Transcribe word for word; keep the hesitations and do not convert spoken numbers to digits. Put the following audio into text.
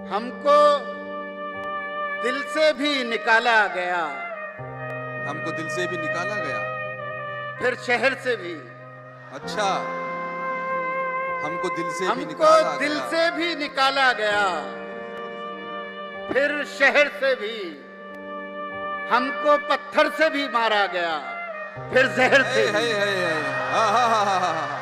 हमको दिल से भी निकाला गया, हमको दिल से भी निकाला गया, फिर शहर से भी। अच्छा, हमको दिल से भी हमको निकाला दिल गया, से भी निकाला गया, फिर शहर से भी। हमको पत्थर से भी मारा गया, फिर जहर से है, भी। है, है, है, हा, हा, हा, हा, हा।